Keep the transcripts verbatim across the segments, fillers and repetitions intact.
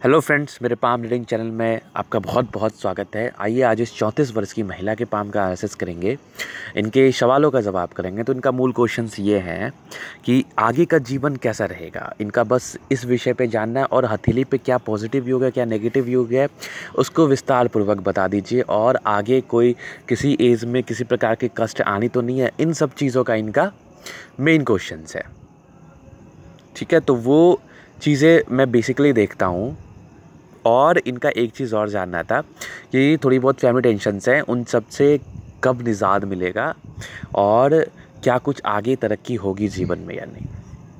Hello friends, मेरे palm reading channel में आपका बहुत बहुत स्वागत है। आइए आज इस चौंतीस वर्ष की महिला के पाम का एनालिसिस करेंगे, इनके सवालों का जवाब करेंगे। तो इनका मूल क्वेश्चंस ये हैं कि आगे का जीवन कैसा रहेगा। इनका बस इस विषय पे जानना है और हथेली पे क्या पॉजिटिव योग है, क्या नेगेटिव योग है, उसको विस्तार पूर्वक बता दीजिए। और आगे कोई किसी एज में किसी प्रकार की कष्ट आनी तो नहीं है, इन सब चीज़ों का इनका मेन क्वेश्चन है। ठीक है, तो वो चीज़ें मैं बेसिकली देखता हूँ। और इनका एक चीज़ और जानना था कि थोड़ी बहुत फैमिली टेंशन्स हैं, उन सब से कब निजात मिलेगा और क्या कुछ आगे तरक्की होगी जीवन में या नहीं।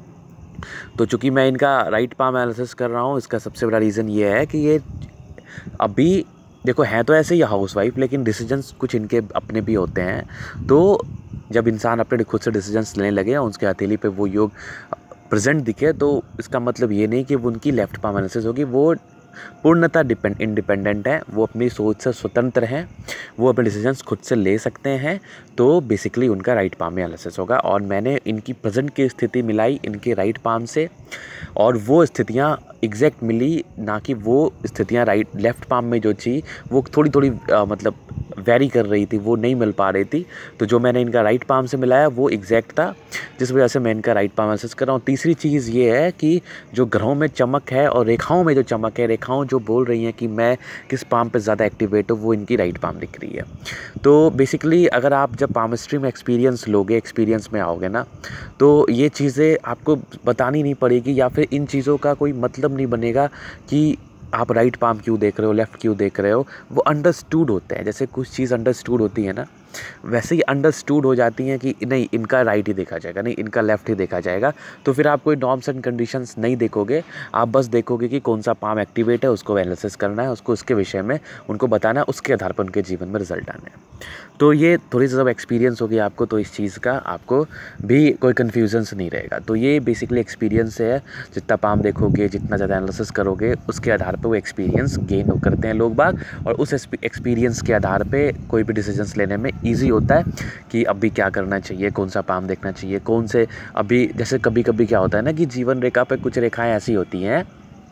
तो चूँकि मैं इनका राइट पाम एनालिसिस कर रहा हूँ, इसका सबसे बड़ा रीज़न ये है कि ये अभी देखो हैं तो ऐसे ही हाउसवाइफ, लेकिन डिसीजंस कुछ इनके अपने भी होते हैं। तो जब इंसान अपने खुद से डिसीजंस लेने लगे और उसके हथेली पे वो योग प्रेजेंट दिखे, तो इसका मतलब ये नहीं कि वो उनकी लेफ्ट पाम एनालिसिस होगी। वो पूर्णतः डिपेंड इंडिपेंडेंट है, वो अपनी सोच से स्वतंत्र हैं, वो अपने डिसीजंस खुद से ले सकते हैं। तो बेसिकली उनका राइट पाम में एनालिसिस होगा। और मैंने इनकी प्रेजेंट की स्थिति मिलाई इनके राइट पाम से, और वो स्थितियाँ एग्जैक्ट मिली, ना कि वो स्थितियाँ राइट लेफ्ट पाम में जो थी वो थोड़ी थोड़ी आ, मतलब वेरी कर रही थी, वो नहीं मिल पा रही थी। तो जो मैंने इनका राइट पाम से मिलाया वो एग्जैक्ट था, जिस वजह से मैं इनका राइट पाम एनालिसिस कर रहा हूँ। तीसरी चीज़ ये है कि जो ग्रहों में चमक है और रेखाओं में जो चमक है, रेखाओं जो बोल रही हैं कि मैं किस पाम पे ज़्यादा एक्टिवेट हूँ, वो इनकी राइट पाम दिख रही है। तो बेसिकली अगर आप जब पामिस्ट्री में एक्सपीरियंस लोगे, एक्सपीरियंस में आओगे ना, तो ये चीज़ें आपको बतानी नहीं पड़ेगी, या फिर इन चीज़ों का कोई मतलब नहीं बनेगा कि आप राइट पाम क्यों देख रहे हो, लेफ़्ट क्यों देख रहे हो। वो अंडरस्टूड होते हैं। जैसे कुछ चीज़ अंडरस्टूड होती है ना, वैसे ही अंडरस्टूड हो जाती हैं कि नहीं इनका राइट ही देखा जाएगा, नहीं इनका लेफ़्ट ही देखा जाएगा। तो फिर आप कोई नॉर्म्स एंड कंडीशंस नहीं देखोगे, आप बस देखोगे कि कौन सा पाम एक्टिवेट है, उसको एनालिसिस करना है, उसको उसके विषय में उनको बताना है, उसके आधार पर उनके जीवन में रिजल्ट आने हैं। तो ये थोड़ी सी जब एक्सपीरियंस होगी आपको, तो इस चीज़ का आपको भी कोई कन्फ्यूजन्स नहीं रहेगा। तो ये बेसिकली एक्सपीरियंस है। जितना पाम देखोगे, जितना ज़्यादा एनालिसिस करोगे, उसके आधार पर वो एक्सपीरियंस गेन करते हैं लोग बाग। और उस एक्सपीरियंस के आधार पे कोई भी डिसीजंस लेने में ईजी होता है कि अभी क्या करना चाहिए, कौन सा पाम देखना चाहिए, कौन से अभी। जैसे कभी कभी क्या होता है ना कि जीवन रेखा पे कुछ रेखाएं ऐसी होती हैं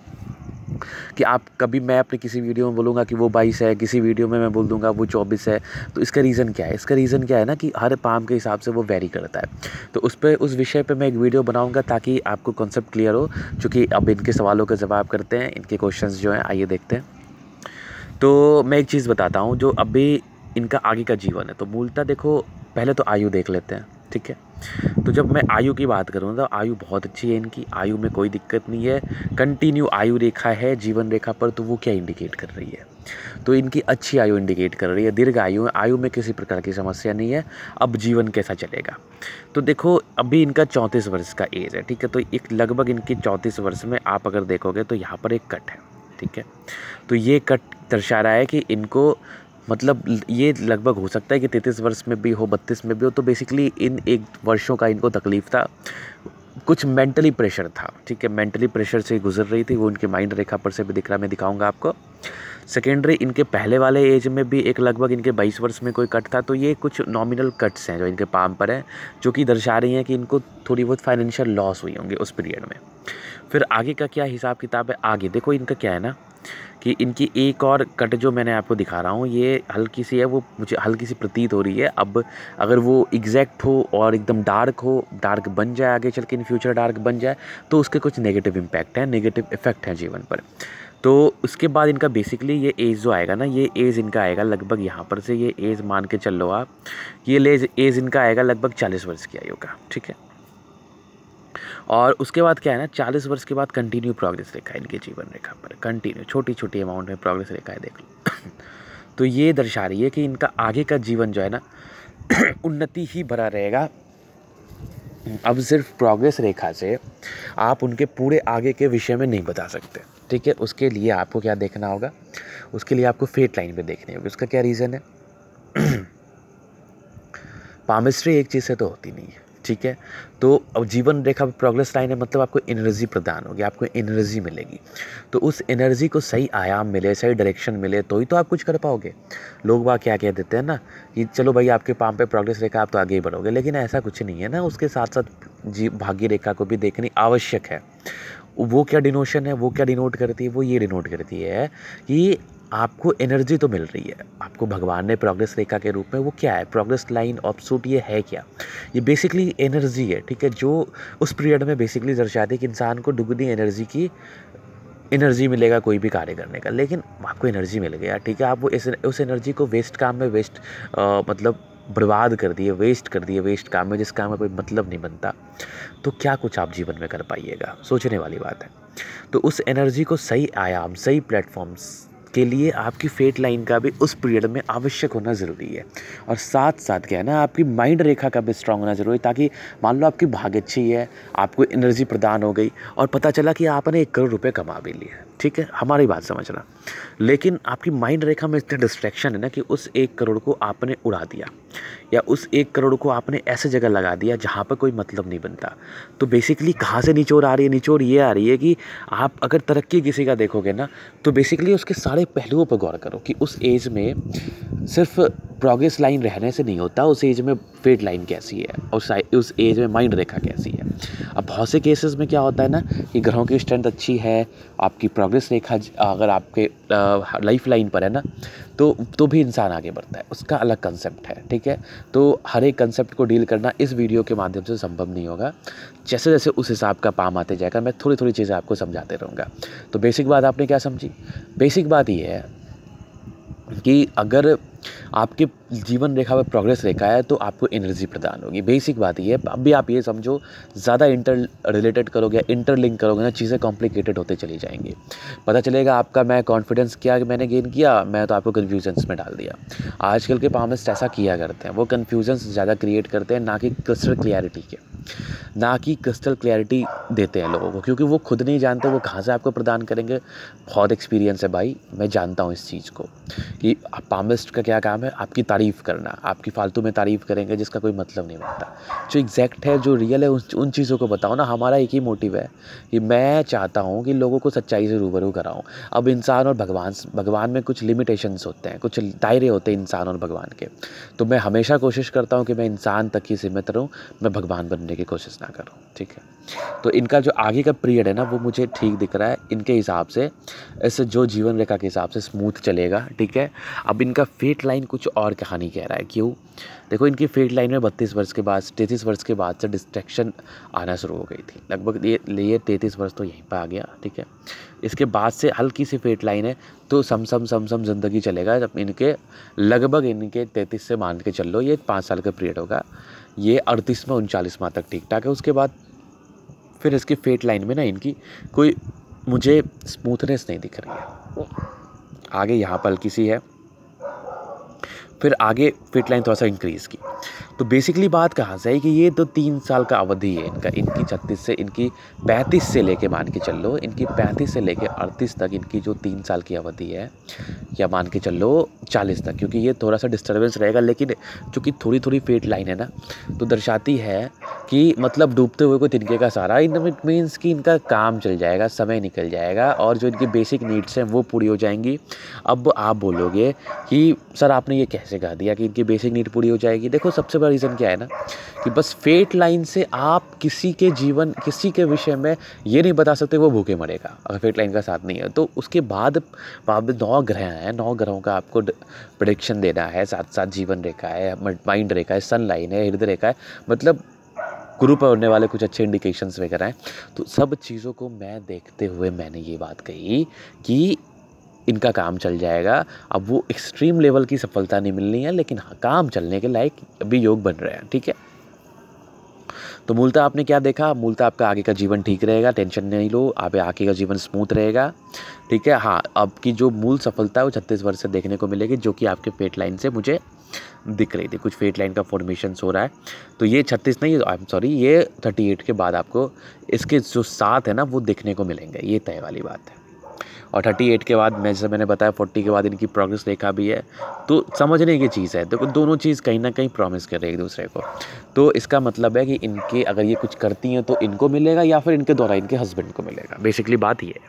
कि आप कभी मैं अपनी किसी वीडियो में बोलूँगा कि वो बाईस है, किसी वीडियो में मैं बोल दूँगा वो चौबीस है। तो इसका रीज़न क्या है? इसका रीज़न क्या है ना कि हर पाम के हिसाब से वो वेरी करता है। तो उस पर उस विषय पे मैं एक वीडियो बनाऊँगा ताकि आपको कॉन्सेप्ट क्लियर हो। चूँकि अब इनके सवालों का जवाब करते हैं, इनके क्वेश्चंस जो हैं, आइए देखते हैं। तो मैं एक चीज़ बताता हूँ, जो अभी इनका आगे का जीवन है। तो मूलतः देखो, पहले तो आयु देख लेते हैं, ठीक है। तो जब मैं आयु की बात करूँ तो आयु बहुत अच्छी है इनकी, आयु में कोई दिक्कत नहीं है। कंटिन्यू आयु रेखा है जीवन रेखा पर, तो वो क्या इंडिकेट कर रही है? तो इनकी अच्छी आयु इंडिकेट कर रही है, दीर्घ आयु है, आयु में किसी प्रकार की समस्या नहीं है। अब जीवन कैसा चलेगा? तो देखो, अभी इनका चौंतीस वर्ष का एज है, ठीक है। तो एक लगभग इनकी चौंतीस वर्ष में आप अगर देखोगे तो यहाँ पर एक कट है, ठीक है। तो ये कट दर्शा रहा है कि इनको मतलब ये लगभग हो सकता है कि तैंतीस वर्ष में भी हो, बत्तीस में भी हो। तो बेसिकली इन एक वर्षों का इनको तकलीफ़ था, कुछ मेंटली प्रेशर था, ठीक है। मेंटली प्रेशर से गुजर रही थी, वो उनके माइंड रेखा पर से भी दिख रहा है, मैं दिखाऊंगा आपको। सेकेंडरी इनके पहले वाले एज में भी एक लगभग इनके बाईस वर्ष में कोई कट था। तो ये कुछ नॉमिनल कट्स हैं जो इनके पाम पर हैं, जो कि दर्शा रही हैं कि इनको थोड़ी बहुत फाइनेंशियल लॉस हुई होंगी उस पीरियड में। फिर आगे का क्या हिसाब किताब है? आगे देखो, इनका क्या है ना कि इनकी एक और कट जो मैंने आपको दिखा रहा हूँ, ये हल्की सी है, वो मुझे हल्की सी प्रतीत हो रही है। अब अगर वो एग्जैक्ट हो और एकदम डार्क हो, डार्क बन जाए आगे चल के, इन फ्यूचर डार्क बन जाए, तो उसके कुछ नेगेटिव इम्पैक्ट हैं, नेगेटिव इफेक्ट हैं जीवन पर। तो उसके बाद इनका बेसिकली ये एज जो आएगा ना, ये एज इनका आएगा लगभग यहाँ पर से, ये एज मान के चल लो आप, ये एज एज इनका आएगा लगभग चालीस वर्ष की आयु का, ठीक है। और उसके बाद क्या है ना, चालीस वर्ष के बाद कंटिन्यू प्रोग्रेस रेखा है इनके जीवन रेखा पर, कंटिन्यू छोटी छोटी अमाउंट में प्रोग्रेस रेखा है, देख लो। तो ये दर्शा रही है कि इनका आगे का जीवन जो है ना उन्नति ही भरा रहेगा। अब सिर्फ प्रोग्रेस रेखा से आप उनके पूरे आगे के विषय में नहीं बता सकते, ठीक है। उसके लिए आपको क्या देखना होगा? उसके लिए आपको फेट लाइन पे देखनी होगी। उसका क्या रीज़न है? पामिस्ट्री एक चीज़ से तो होती नहीं है, ठीक है। तो अब जीवन रेखा प्रोग्रेस लाइन है, मतलब आपको एनर्जी प्रदान होगी, आपको एनर्जी मिलेगी। तो उस एनर्जी को सही आयाम मिले, सही डायरेक्शन मिले, तो ही तो आप कुछ कर पाओगे। लोग वहाँ क्या कह देते हैं ना कि चलो भाई आपके पाम पे प्रोग्रेस रेखा, आप तो आगे ही बढ़ोगे, लेकिन ऐसा कुछ नहीं है ना। उसके साथ साथ जी भाग्य रेखा को भी देखनी आवश्यक है। वो क्या डिनोशन है, वो क्या डिनोट करती है, वो ये डिनोट करती है कि आपको एनर्जी तो मिल रही है, आपको भगवान ने प्रोग्रेस रेखा के रूप में, वो क्या है, प्रोग्रेस लाइन ऑफ सूट, ये है क्या, ये बेसिकली एनर्जी है, ठीक है, जो उस पीरियड में बेसिकली दर्शाती है कि इंसान को दुगनी एनर्जी की एनर्जी मिलेगा कोई भी कार्य करने का। लेकिन आपको एनर्जी मिल गया, ठीक है, आप वो इस उस एनर्जी को वेस्ट काम में वेस्ट मतलब बर्बाद कर दिए, वेस्ट कर दिए वेस्ट काम में, जिस काम में कोई मतलब नहीं बनता, तो क्या कुछ आप जीवन में कर पाइएगा, सोचने वाली बात है। तो उस एनर्जी को सही आयाम, सही प्लेटफॉर्म्स के लिए आपकी फेट लाइन का भी उस पीरियड में आवश्यक होना ज़रूरी है। और साथ साथ क्या है ना, आपकी माइंड रेखा का भी स्ट्रांग होना ज़रूरी है, ताकि मान लो आपकी भाग्य अच्छी है, आपको एनर्जी प्रदान हो गई और पता चला कि आपने एक करोड़ रुपए कमा भी लिए, ठीक है, हमारी बात समझना, लेकिन आपकी माइंड रेखा में इतनी डिस्ट्रैक्शन है ना कि उस एक करोड़ को आपने उड़ा दिया, या उस एक करोड़ को आपने ऐसे जगह लगा दिया जहाँ पर कोई मतलब नहीं बनता। तो बेसिकली कहाँ से निचोड़ आ रही है, निचोड़ ये आ रही है कि आप अगर तरक्की किसी का देखोगे ना, तो बेसिकली उसके सारे पहलुओं पर गौर करो कि उस एज में सिर्फ प्रोग्रेस लाइन रहने से नहीं होता, उस एज में फेट लाइन कैसी है, उस उस एज में माइंड रेखा कैसी है। अब बहुत से केसेस में क्या होता है ना कि ग्रहों की स्ट्रेंथ अच्छी है, आपकी प्रोग्रेस रेखा अगर आपके लाइफ लाइन पर है ना, तो तो भी इंसान आगे बढ़ता है, उसका अलग कंसेप्ट है, ठीक है। तो हर एक कंसेप्ट को डील करना इस वीडियो के माध्यम से संभव नहीं होगा, जैसे जैसे उस हिसाब का पाम आते जाएगा मैं थोड़ी थोड़ी चीज़ें आपको समझाते रहूँगा। तो बेसिक बात आपने क्या समझी, बेसिक बात ये है कि अगर आपके जीवन रेखा में प्रोग्रेस रेखा है तो आपको एनर्जी प्रदान होगी, बेसिक बात ये है। अभी आप ये समझो, ज़्यादा इंटर रिलेटेड करोगे, इंटरलिंक करोगे ना, चीज़ें कॉम्प्लिकेटेड होते चली जाएंगी, पता चलेगा आपका मैं कॉन्फिडेंस क्या कि मैंने गेन किया, मैं तो आपको कन्फ्यूजन्स में डाल दिया। आजकल के पामिस्ट ऐसा किया करते हैं, वो कन्फ्यूजन्स ज़्यादा क्रिएट करते हैं, ना कि क्रिस्टल क्लियरिटी के, ना कि क्रिस्टल क्लैरिटी देते हैं लोगों को, क्योंकि वो खुद नहीं जानते वो कहाँ से आपको प्रदान करेंगे। बहुत एक्सपीरियंस है भाई, मैं जानता हूँ इस चीज़ को कि पामिस्ट का क्या काम है, आपकी तारीफ़ करना, आपकी फालतू में तारीफ़ करेंगे जिसका कोई मतलब नहीं बनता। जो एग्जैक्ट है, जो रियल है, उन चीज़ों को बताओ ना। हमारा एक ही मोटिव है कि मैं चाहता हूँ कि लोगों को सच्चाई से रूबरू कराऊँ। अब इंसान और भगवान भगवान में कुछ लिमिटेशंस होते हैं, कुछ दायरे होते हैं इंसान और भगवान के, तो मैं हमेशा कोशिश करता हूँ कि मैं इंसान तक ही सीमित रहूँ, मैं भगवान बनने की कोशिश ना करूँ, ठीक है। तो इनका जो आगे का पीरियड है ना, वो मुझे ठीक दिख रहा है, इनके हिसाब से ऐसे जो जीवन रेखा के हिसाब से स्मूथ चलेगा, ठीक है। अब इनका फेट लाइन कुछ और कहानी कह रहा है, क्यों? देखो, इनकी फेट लाइन में बत्तीस वर्ष के बाद, तैंतीस वर्ष के बाद से डिस्ट्रैक्शन आना शुरू हो गई थी, लगभग ये ये तैंतीस वर्ष तो यहीं पर आ गया, ठीक है। इसके बाद से हल्की सी फेट लाइन है, तो सम सम सम सम ज़िंदगी चलेगा। जब इनके लगभग इनके तैंतीस से मान के चल लो, ये पाँच साल का पीरियड होगा, ये अड़तीस में उनचालीस माह तक ठीक ठाक है। उसके बाद फिर इसकी फेट लाइन में ना इनकी कोई मुझे स्मूथनेस नहीं दिख रही है। आगे यहाँ पर हल्की सी है, फिर आगे फेट लाइन थोड़ा सा इंक्रीज़ की। तो बेसिकली बात कहाँ से है कि ये तो तीन साल का अवधि है इनका, इनकी छत्तीस से इनकी पैंतीस से लेके मान के चल लो, इनकी पैंतीस से लेके अड़तीस तक इनकी जो तीन साल की अवधि है, या मान के चल लो चालीस तक, क्योंकि ये थोड़ा सा डिस्टर्बेंस रहेगा। लेकिन चूँकि थोड़ी थोड़ी फेट लाइन है ना, तो दर्शाती है कि मतलब डूबते हुए को तिनके का सहारा। इन इट मीन्स कि इनका काम चल जाएगा, समय निकल जाएगा, और जो इनकी बेसिक नीड्स हैं वो पूरी हो जाएंगी। अब आप बोलोगे कि सर आपने ये कैसे कहा दिया कि इनकी बेसिक नीड पूरी हो जाएगी? देखो, सबसे बड़ा रीज़न क्या है ना कि बस फेट लाइन से आप किसी के जीवन, किसी के विषय में ये नहीं बता सकते वो भूखे मरेगा अगर फेट लाइन का साथ नहीं है। तो उसके बाद बाद नौ ग्रह हैं, नौ ग्रहों का आपको प्रेडिक्शन देना है, साथ साथ जीवन रेखा है, माइंड रेखा है, सन लाइन है, हृदय रेखा है, मतलब गुरु पर होने वाले कुछ अच्छे इंडिकेशंस वगैरह हैं। तो सब चीज़ों को मैं देखते हुए मैंने ये बात कही कि इनका काम चल जाएगा। अब वो एक्सट्रीम लेवल की सफलता नहीं मिलनी है, लेकिन हाँ, काम चलने के लायक अभी योग बन रहे हैं, ठीक है। तो मूलतः आपने क्या देखा? मूलतः आपका आगे का जीवन ठीक रहेगा, टेंशन नहीं लो, आप आगे का जीवन स्मूथ रहेगा, ठीक है। हाँ, आपकी जो मूल सफलता है वो छत्तीस वर्ष से देखने को मिलेगी, जो कि आपके फेट लाइन से मुझे दिख रही थी। कुछ फेट लाइन का फॉर्मेशन हो रहा है, तो ये छत्तीस नहीं, आई एम सॉरी, ये अड़तीस के बाद आपको इसके जो सात है ना वो देखने को मिलेंगे, ये तय वाली बात है। और अड़तीस के बाद, मैं जैसे मैंने बताया, चालीस के बाद इनकी प्रोग्रेस रेखा भी है। तो समझने की चीज़ है, देखो दोनों चीज़ कहीं ना कहीं प्रॉमिस कर रही है एक दूसरे को। तो इसका मतलब है कि इनके अगर ये कुछ करती हैं तो इनको मिलेगा, या फिर इनके द्वारा इनके हस्बैंड को मिलेगा, बेसिकली बात ये है।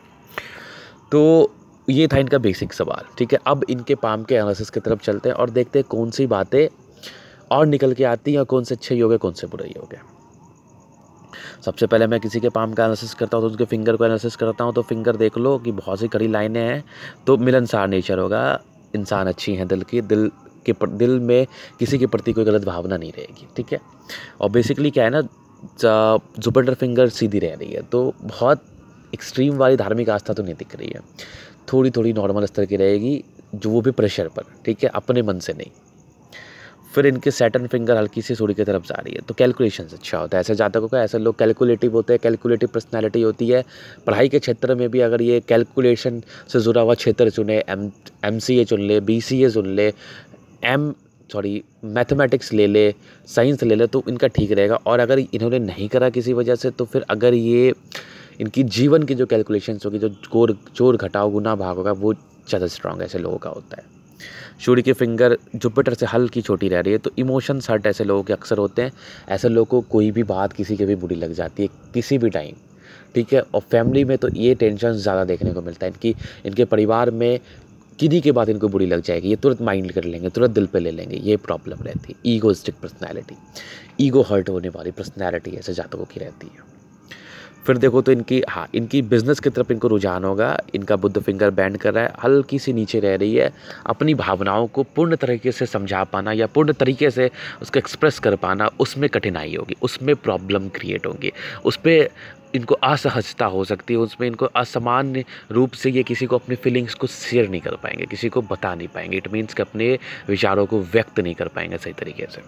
तो ये था इनका बेसिक सवाल, ठीक है। अब इनके पाम के एनालिसिस की तरफ चलते हैं और देखते हैं कौन सी बातें और निकल के आती हैं और कौन से अच्छे योग है, कौन से बुरे योग है। सबसे पहले मैं किसी के पाम का एनालिसिस करता हूँ तो उनके फिंगर को एनालिसिस करता हूँ, तो फिंगर देख लो कि बहुत सी कड़ी लाइनें हैं, तो मिलनसार नेचर होगा, इंसान अच्छी हैं दिल की, दिल के पर, दिल में किसी के प्रति कोई गलत भावना नहीं रहेगी, ठीक है। और बेसिकली क्या है ना, जुपिटर फिंगर सीधी रह रही है, तो बहुत एक्सट्रीम वाली धार्मिक आस्था तो नहीं दिख रही है, थोड़ी थोड़ी नॉर्मल स्तर की रहेगी, जो वो भी प्रेशर पर, ठीक है, अपने मन से नहीं। फिर इनके सैटर्न फिंगर हल्की सी सूर्य की तरफ जा रही है, तो कैलकुलेशंस अच्छा होता है ऐसे जातकों का। ऐसे लोग कैलकुलेटिव होते हैं, कैलकुलेटिव पर्सनैलिटी होती है। पढ़ाई के क्षेत्र में भी अगर ये कैलकुलेशन से जुड़ा हुआ क्षेत्र चुने, एम एम सी ए चुन ले, बी सी ए चुन ले, एम सॉरी मैथमेटिक्स ले ले, साइंस ले ले, तो इनका ठीक रहेगा। और अगर इन्होंने नहीं करा किसी वजह से, तो फिर अगर ये इनकी जीवन की जो कैलकुलेशंस होगी, जो जोड़ जोड़ घटाव गुना भाग होगा, वो ज़्यादा स्ट्रांग ऐसे लोगों का होता है। सूर्य की फिंगर जुपिटर से हल्की छोटी रह रही है, तो इमोशंस हर्ट ऐसे लोगों के अक्सर होते हैं। ऐसे लोगों को कोई भी बात किसी के भी बुरी लग जाती है किसी भी टाइम, ठीक है। और फैमिली में तो ये टेंशन ज़्यादा देखने को मिलता है। इनकी इनके परिवार में किन्हीं के बाद इनको बुरी लग जाएगी, ये तुरंत माइंड कर लेंगे, तुरंत दिल पे ले लेंगे, ये प्रॉब्लम रहती है। ईगोइस्टिक पर्सनैलिटी, ईगो हर्ट होने वाली पर्सनैलिटी ऐसे जातकों की रहती है। फिर देखो तो इनकी हाँ इनकी बिजनेस की तरफ इनको रुझान होगा। इनका बुध फिंगर बैंड कर रहा है, हल्की सी नीचे रह रही है। अपनी भावनाओं को पूर्ण तरीके से समझा पाना या पूर्ण तरीके से उसको एक्सप्रेस कर पाना, उसमें कठिनाई होगी, उसमें प्रॉब्लम क्रिएट होंगी, उस पर इनको असहजता हो सकती है, उसमें इनको असामान्य रूप से ये किसी को अपनी फीलिंग्स को शेयर नहीं कर पाएंगे, किसी को बता नहीं पाएंगे। इट मीन्स कि अपने विचारों को व्यक्त नहीं कर पाएंगे सही तरीके से।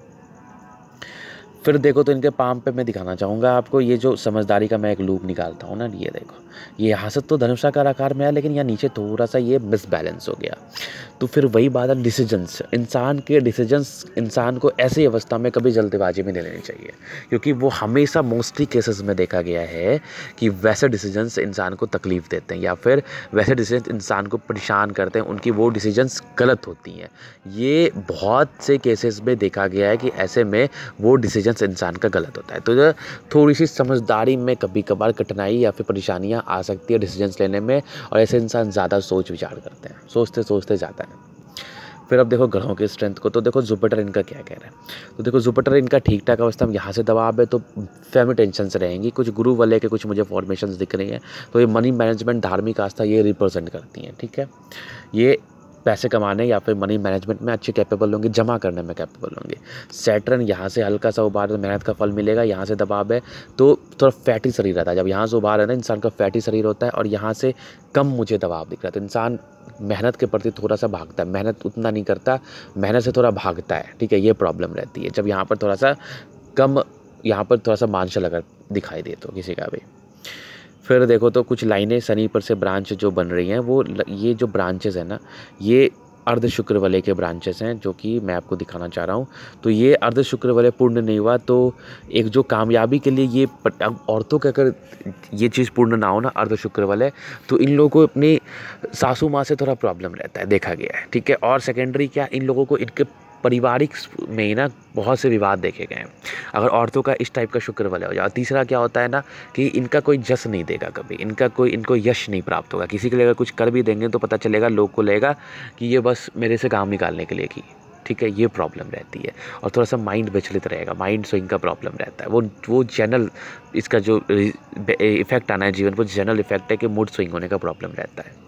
फिर देखो तो इनके पाम पे मैं दिखाना चाहूँगा आपको, ये जो समझदारी का मैं एक लूप निकालता हूँ ना, ये देखो, ये यहाँ से तो धनुषाकार आकार में है, लेकिन यहाँ नीचे थोड़ा सा ये मिसबैलेंस हो गया। तो फिर वही बात है डिसीजंस, इंसान के डिसीजंस इंसान को ऐसी अवस्था में कभी जल्दबाजी में नहीं लेनी चाहिए, क्योंकि वो हमेशा मोस्टली केसेस में देखा गया है कि वैसे डिसीजंस इंसान को तकलीफ़ देते हैं या फिर वैसे डिसीजंस इंसान को परेशान करते हैं, उनकी वो डिसीजंस गलत होती हैं। ये बहुत से केसेस में देखा गया है कि ऐसे में वो डिसीजन इंसान का गलत होता है। तो थोड़ी सी समझदारी में कभी कभार कठिनाई या फिर परेशानियां आ सकती है डिसीजंस लेने में, और ऐसे इंसान ज़्यादा सोच विचार करते हैं, सोचते सोचते जाता है। फिर अब देखो ग्रहों की स्ट्रेंथ को, तो देखो जुपिटर इनका क्या कह रहा है। तो देखो जुपिटर इनका ठीक ठाक अवस्था में, यहाँ से दबाव है तो फैमिली टेंशन से रहेंगी। कुछ गुरु वाले के कुछ मुझे फॉर्मेशंस दिख रही हैं, तो ये मनी मैनेजमेंट, धार्मिक आस्था ये रिप्रेजेंट करती हैं, ठीक है। ये पैसे कमाने या फिर मनी मैनेजमेंट में अच्छे कैपेबल होंगे, जमा करने में कैपेबल होंगे। सैटर्न यहाँ से हल्का सा उबार, मेहनत का फल मिलेगा। यहाँ से दबाव है तो थोड़ा फैटी शरीर रहता है। जब यहाँ से उबार है ना, इंसान का फैटी शरीर होता है, और यहाँ से कम मुझे दबाव दिख रहा है, तो इंसान मेहनत के प्रति थोड़ा सा भागता है, मेहनत उतना नहीं करता, मेहनत से थोड़ा भागता है, ठीक है। ये प्रॉब्लम रहती है जब यहाँ पर थोड़ा सा कम, यहाँ पर थोड़ा सा मानशल अगर दिखाई दे तो किसी का भी। फिर देखो तो कुछ लाइनें शनि पर से ब्रांच जो बन रही हैं, वो ये जो ब्रांचेस हैं ना, ये अर्ध शुक्र वाले के ब्रांचेस हैं, जो कि मैं आपको दिखाना चाह रहा हूँ। तो ये अर्ध शुक्र वाले पूर्ण नहीं हुआ, तो एक जो कामयाबी के लिए ये औरतों के अगर ये चीज़ पूर्ण ना हो ना, अर्ध शुक्र वाले, तो इन लोगों को अपनी सासू माँ से थोड़ा प्रॉब्लम रहता है, देखा गया है, ठीक है। और सेकेंडरी क्या, इन लोगों को इनके पारिवारिक में ही ना बहुत से विवाद देखे गए हैं, अगर औरतों का इस टाइप का शुक्र वाले हो जाए। तीसरा क्या होता है ना कि इनका कोई जस नहीं देगा कभी, इनका कोई इनको यश नहीं प्राप्त होगा। किसी के लिए अगर कुछ कर भी देंगे तो पता चलेगा, लोग को लगेगा कि ये बस मेरे से काम निकालने के लिए की, ठीक है। ये प्रॉब्लम रहती है। और थोड़ा सा माइंड विचलित रहेगा, माइंड स्विंग का प्रॉब्लम रहता है। वो वो जनरल इसका जो इफेक्ट आना है जीवन पर, जनरल इफेक्ट है कि मूड स्विंग होने का प्रॉब्लम रहता है।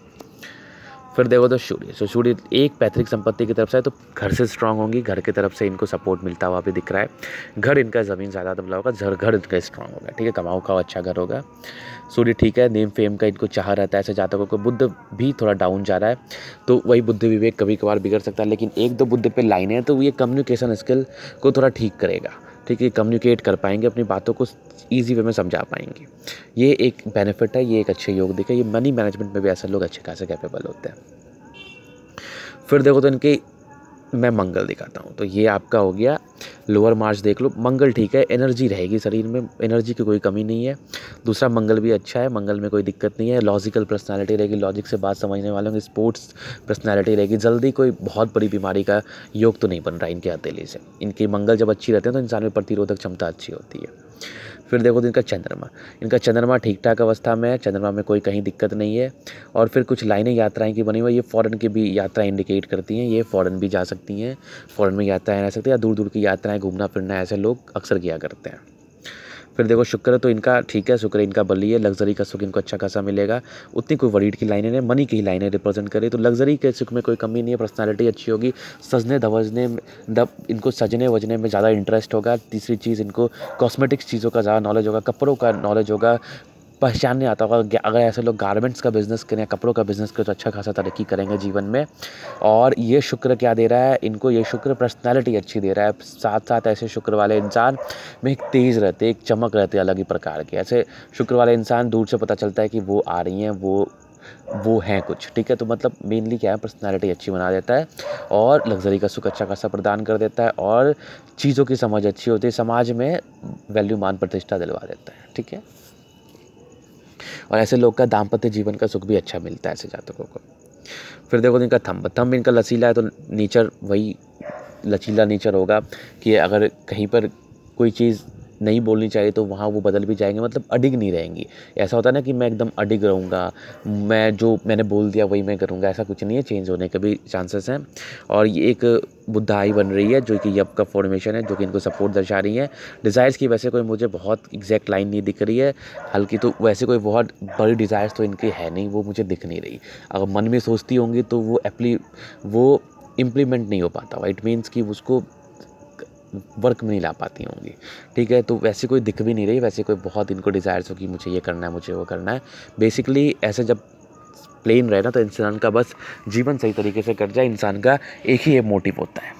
फिर देखो तो सूर्य, तो सूर्य एक पैतृक संपत्ति की तरफ से है, तो घर से स्ट्रांग होंगी, घर की तरफ से इनको सपोर्ट मिलता हुआ भी दिख रहा है। घर इनका ज़मीन ज़्यादा दबला होगा, घर घर इनका स्ट्रांग होगा, ठीक है। कमाओ का अच्छा घर होगा। सूर्य ठीक है, नेम फेम का इनको चाह रहता है ऐसे जातकों को। बुद्ध भी थोड़ा डाउन जा रहा है, तो वही बुद्ध विवेक कभी कभार बिगड़ सकता है, लेकिन एक दो बुद्ध पे लाइनें हैं, तो ये कम्युनिकेशन स्किल को थोड़ा ठीक करेगा, ठीक है। कम्युनिकेट कर पाएंगे, अपनी बातों को ईजी वे में समझा पाएंगे। ये एक बेनिफिट है, ये एक अच्छे योग दिखा। ये मनी मैनेजमेंट में भी ऐसे लोग अच्छे खासे कैपेबल होते हैं। फिर देखो तो इनके मैं मंगल दिखाता हूँ, तो ये आपका हो गया लोअर मार्च, देख लो मंगल ठीक है, एनर्जी रहेगी शरीर में, एनर्जी की कोई कमी नहीं है। दूसरा मंगल भी अच्छा है, मंगल में कोई दिक्कत नहीं है। लॉजिकल पर्सनालिटी रहेगी, लॉजिक से बात समझने वालों की, स्पोर्ट्स पर्सनालिटी रहेगी। जल्दी कोई बहुत बड़ी बीमारी का योग तो नहीं बन रहा इनके हथेली से। इनकी मंगल जब अच्छी रहते हैं तो इंसान में प्रतिरोधक क्षमता अच्छी होती है। फिर देखो तो इनका चंद्रमा, इनका चंद्रमा ठीक ठाक अवस्था में है, चंद्रमा में कोई कहीं दिक्कत नहीं है। और फिर कुछ लाइनें यात्राएं की बनी हुई है, ये फॉरेन की भी यात्रा इंडिकेट करती हैं, ये फॉरेन भी जा सकती हैं, फॉरेन में यात्राएं रह सकती हैं, या दूर दूर की यात्राएं, घूमना फिरना ऐसे लोग अक्सर किया करते हैं। फिर देखो शुक्र तो इनका ठीक है, शुक्र इनका बली है, लग्जरी का सुख इनको अच्छा खासा मिलेगा, उतनी कोई वरीड की लाइनें नहीं, मनी की ही लाइनें रिप्रेजेंट करे, तो लग्जरी के सुख में कोई कमी नहीं है, पर्सनालिटी अच्छी होगी, सजने धवजने दब इनको सजने वजने में ज़्यादा इंटरेस्ट होगा। तीसरी चीज़ इनको कॉस्मेटिक्स चीज़ों का ज़्यादा नॉलेज होगा, कपड़ों का नॉलेज होगा, पहचानने आता होगा। अगर ऐसे लोग गारमेंट्स का बिज़नेस करें या कपड़ों का बिज़नेस करें तो अच्छा खासा तरक्की करेंगे जीवन में। और ये शुक्र क्या दे रहा है इनको, ये शुक्र पर्सनालिटी अच्छी दे रहा है। साथ साथ ऐसे शुक्र वाले इंसान में एक तेज़ रहते, एक चमक रहती है अलग ही प्रकार के। ऐसे शुक्र वाले इंसान दूर से पता चलता है कि वो आ रही हैं, वो वो हैं कुछ, ठीक है। तो मतलब मेनली क्या है, पर्सनालिटी अच्छी बना देता है और लग्जरी का सुख अच्छा खासा प्रदान कर देता है और चीज़ों की समझ अच्छी होती है, समाज में वैल्यू मान प्रतिष्ठा दिलवा देता है, ठीक है। और ऐसे लोग का दाम्पत्य जीवन का सुख भी अच्छा मिलता है ऐसे जातकों को। फिर देखो इनका थंब थंब इनका लचीला है, तो नेचर वही लचीला नेचर होगा कि अगर कहीं पर कोई चीज़ नहीं बोलनी चाहिए तो वहाँ वो बदल भी जाएंगे, मतलब अडिग नहीं रहेंगी। ऐसा होता है ना कि मैं एकदम अडिग रहूँगा, मैं जो मैंने बोल दिया वही मैं करूँगा, ऐसा कुछ नहीं है, चेंज होने के भी चांसेस हैं। और ये एक बुद्धाई बन रही है जो कि यप का फॉर्मेशन है, जो कि इनको सपोर्ट दर्शा रही है। डिज़ायर्स की वैसे कोई मुझे बहुत एग्जैक्ट लाइन नहीं दिख रही है, हल्की तो वैसे कोई बहुत बड़ी डिज़ायर्स तो इनकी है नहीं, वो मुझे दिख नहीं रही। अगर मन में सोचती होंगी तो वो एप्ली वो इम्प्लीमेंट नहीं हो पाता, इट मीन्स कि उसको वर्क में नहीं ला पाती होंगी, ठीक है। तो वैसे कोई दिख भी नहीं रही, वैसे कोई बहुत इनको डिज़ायर्स हो कि मुझे ये करना है, मुझे वो करना है। बेसिकली ऐसे जब प्लेन रहे ना तो इंसान का बस जीवन सही तरीके से कट जाए, इंसान का एक ही ये मोटिव होता है।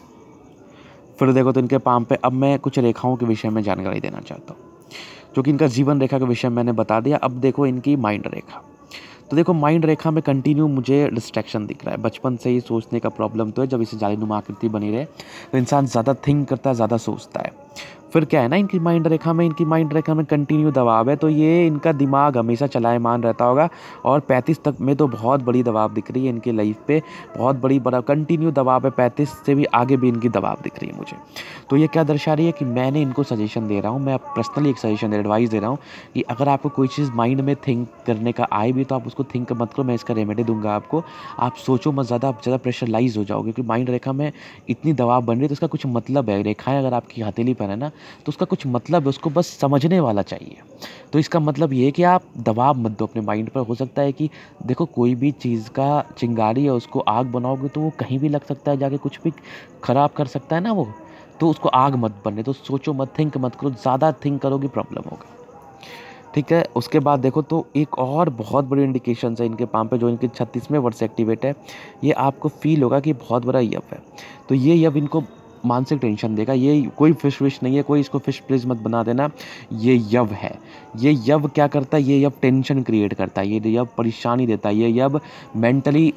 फिर देखो तो इनके पाम पे अब मैं कुछ रेखाओं के विषय में जानकारी देना चाहता हूँ, जो कि इनका जीवन रेखा के विषय में मैंने बता दिया। अब देखो इनकी माइंड रेखा, तो देखो माइंड रेखा में कंटिन्यू मुझे डिस्ट्रैक्शन दिख रहा है। बचपन से ही सोचने का प्रॉब्लम तो है, जब इसे जालीनुमा आकृति बनी रहे तो इंसान ज़्यादा थिंक करता है, ज़्यादा सोचता है। फिर क्या है ना, इनकी माइंड रेखा में इनकी माइंड रेखा में कंटिन्यू दबाव है, तो ये इनका दिमाग हमेशा चलायमान रहता होगा। और पैंतीस तक में तो बहुत बड़ी दबाव दिख रही है इनकी लाइफ पे, बहुत बड़ी बड़ा कंटिन्यू दबाव है, पैंतीस से भी आगे भी इनकी दबाव दिख रही है मुझे। तो ये क्या दर्शा रही है कि मैंने इनको सजेशन दे रहा हूँ, मैं पर्सनली एक सजेशन एडवाइस दे रहा हूँ कि अगर आपको कोई चीज़ माइंड में थिंक करने का आए भी तो आप उसको थिंक मत करो, मैं इसका रेमेडी दूंगा आपको। आप सोचो मत ज़्यादा, आप ज़्यादा प्रेशरलाइज हो जाओगे, क्योंकि माइंड रेखा में इतनी दबाव बन रही है तो उसका कुछ मतलब है। रेखाएं अगर आपकी हथेली पर है ना तो उसका कुछ मतलब है, उसको बस समझने वाला चाहिए। तो इसका मतलब ये है कि आप दबाव मत दो अपने माइंड पर। हो सकता है कि देखो कोई भी चीज़ का चिंगारी है, उसको आग बनाओगे तो वो कहीं भी लग सकता है, जाके कुछ भी खराब कर सकता है ना वो, तो उसको आग मत बनने तो सोचो मत, थिंक मत करो, ज़्यादा थिंक करोगे प्रॉब्लम होगा, ठीक है। उसके बाद देखो तो एक और बहुत बड़ी इंडिकेशन है इनके पाम पे, जो इनके छत्तीसवें वर्ष से एक्टिवेट है। ये आपको फील होगा कि बहुत बड़ा यव है, तो ये यव इनको मानसिक टेंशन देगा। ये कोई फिश विश नहीं है, कोई इसको फिश प्लीज मत बना देना, ये यव है। ये यव क्या करता है, ये यव टेंशन क्रिएट करता है, ये यव परेशानी देता है, ये यव मेंटली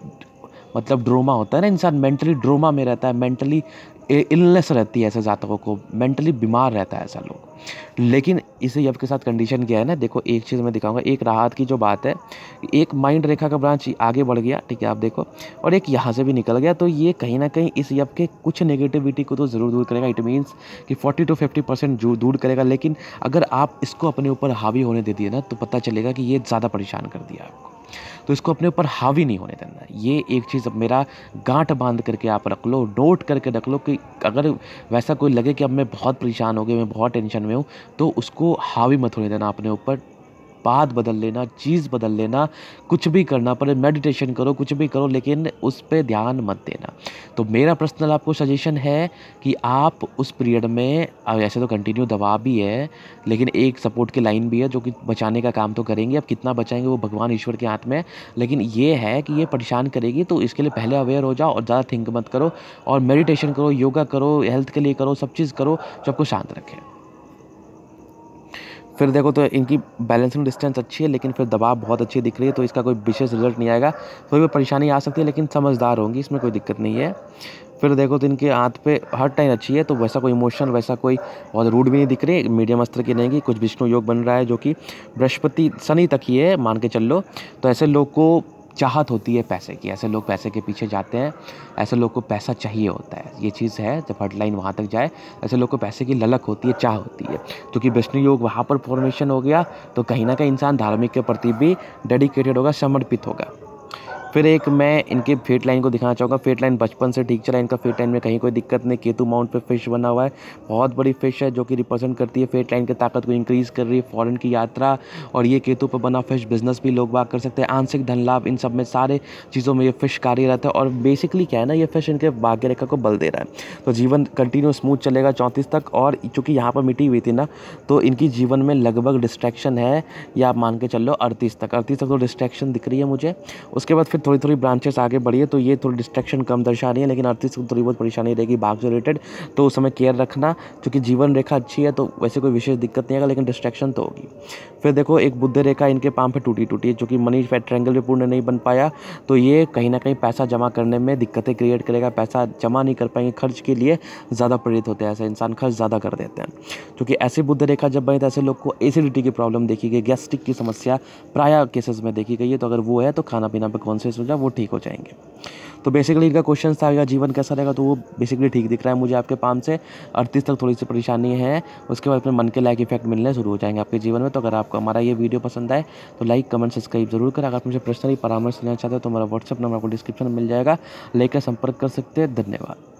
मतलब ड्रोमा होता है ना, इंसान मेंटली ड्रोमा में रहता है, मेंटली इलनेस रहती है ऐसे जातकों को, मेंटली बीमार रहता है ऐसा लोग। लेकिन इसे यव के साथ कंडीशन क्या है ना, देखो एक चीज़ मैं दिखाऊंगा, एक राहत की जो बात है, एक माइंड रेखा का ब्रांच आगे बढ़ गया, ठीक है आप देखो, और एक यहाँ से भी निकल गया, तो ये कहीं ना कहीं इस यव के कुछ नेगेटिविटी को तो ज़रूर दूर करेगा। इट मीन्स कि फोर्टी टू फिफ्टी परसेंट दूर करेगा। लेकिन अगर आप इसको अपने ऊपर हावी होने दे दिए ना तो पता चलेगा कि ये ज़्यादा परेशान कर दिया आपको, तो इसको अपने ऊपर हावी नहीं होने देना। ये एक चीज़ अब मेरा गांठ बांध करके आप रख लो, नोट करके रख लो कि अगर वैसा कोई लगे कि अब मैं बहुत परेशान हो गया, मैं बहुत टेंशन में हूँ, तो उसको हावी मत होने देना अपने ऊपर। बात बदल लेना, चीज़ बदल लेना, कुछ भी करना पड़े, मेडिटेशन करो, कुछ भी करो, लेकिन उस पर ध्यान मत देना। तो मेरा पर्सनल आपको सजेशन है कि आप उस पीरियड में, ऐसे तो कंटिन्यू दबाव भी है लेकिन एक सपोर्ट की लाइन भी है जो कि बचाने का काम तो करेंगे। अब कितना बचाएंगे वो भगवान ईश्वर के हाथ में है, लेकिन ये है कि ये परेशान करेगी, तो इसके लिए पहले अवेयर हो जाओ और ज़्यादा थिंक मत करो, और मेडिटेशन करो, योगा करो, हेल्थ के लिए करो, सब चीज़ करो जो आपको शांत रखे। फिर देखो तो इनकी बैलेंसिंग डिस्टेंस अच्छी है, लेकिन फिर दबाव बहुत अच्छी दिख रही है, तो इसका कोई विशेष रिजल्ट नहीं आएगा। थोड़ी बहुत परेशानी आ सकती है लेकिन समझदार होंगी, इसमें कोई दिक्कत नहीं है। फिर देखो तो इनके हाथ पे हर टाइम अच्छी है, तो वैसा कोई इमोशन, वैसा कोई बहुत रूड भी नहीं दिख रही, मीडियम अस्त्र की रहेंगी। कुछ विष्णु योग बन रहा है जो कि बृहस्पति शनि तक ही है, मान के चल लो। तो ऐसे लोग को चाहत होती है पैसे की, ऐसे लोग पैसे के पीछे जाते हैं, ऐसे लोग को पैसा चाहिए होता है, ये चीज़ है। जब हेडलाइन वहाँ तक जाए, ऐसे लोग को पैसे की ललक होती है, चाह होती है। क्योंकि विष्णु योग वहाँ पर फॉर्मेशन हो गया, तो कहीं ना कहीं इंसान धार्मिक के प्रति भी डेडिकेटेड होगा, समर्पित होगा। फिर एक मैं इनके फेट लाइन को दिखाना चाहूँगा। फेट लाइन बचपन से ठीक चला, इनका फेट लाइन में कहीं कोई दिक्कत नहीं। केतु माउंट पे फिश बना हुआ है, बहुत बड़ी फिश है जो कि रिप्रेजेंट करती है फेट लाइन की ताकत को इंक्रीज़ कर रही है, फॉरेन की यात्रा। और ये केतु पर बना फिश बिजनेस भी लोग बात कर सकते हैं, आंशिक धन लाभ, इन सब में सारे चीज़ों में ये फिश कार्य रहता है। और बेसिकली क्या है ना, ये फिश इनके भाग्य रेखा को बल दे रहा है, तो जीवन कंटिन्यू स्मूथ चलेगा चौंतीस तक। और चूँकि यहाँ पर मिटी हुई थी ना, तो इनकी जीवन में लगभग डिस्ट्रैक्शन है, या आप मान के चल लो अड़तीस तक अड़तीस तक तो डिस्ट्रैक्शन दिख रही है मुझे। उसके बाद फिर थोड़ी थोड़ी ब्रांचेस आगे बढ़ी है, तो ये थोड़ी डिस्ट्रैक्शन कम दर्शा रही है, लेकिन अड़तीस तक थोड़ी बहुत परेशानी रहेगी भाग से रिलेटेड, तो उस समय केयर रखना। क्योंकि जीवन रेखा अच्छी है तो वैसे कोई विशेष दिक्कत नहीं आएगा, लेकिन डिस्ट्रैक्शन तो होगी। फिर देखो एक बुद्ध रेखा इनके पाम पे टूटी टूटी है, जो कि मनी ट्रायंगल भी पूर्ण नहीं बन पाया, तो ये कहीं ना कहीं पैसा जमा करने में दिक्कतें क्रिएट करेगा। पैसा जमा नहीं कर पाएंगे, खर्च के लिए ज़्यादा प्रेरित होते हैं, ऐसे इंसान खर्च ज़्यादा कर देते हैं। क्योंकि ऐसे बुद्ध रेखा जब बने तो ऐसे लोग को एसिडिटी की प्रॉब्लम देखी गई, गैस्ट्रिक की समस्या प्राय केसेस में देखी गई है। तो अगर वो है तो खाना पीना पे कॉन्शियस हो जाए, वो ठीक हो जाएंगे। तो बेसिकली इनका क्वेश्चन था इनका जीवन कैसा रहेगा, तो वो बेसिकली ठीक दिख रहा है मुझे आपके पाम से। अड़तीस तक थोड़ी सी परेशानी है, उसके बाद अपने मन के लायक इफेक्ट मिलने शुरू हो जाएंगे आपके जीवन में। तो अगर आपको हमारा ये वीडियो पसंद आए तो लाइक कमेंट सब्सक्राइब जरूर करें। अगर आप मुझे पर्सनली परामर्श लेना चाहते हो तो हमारा व्हाट्सअप नंबर आपको डिस्क्रिप्शन में मिल जाएगा, लेकर संपर्क कर सकते हैं। धन्यवाद।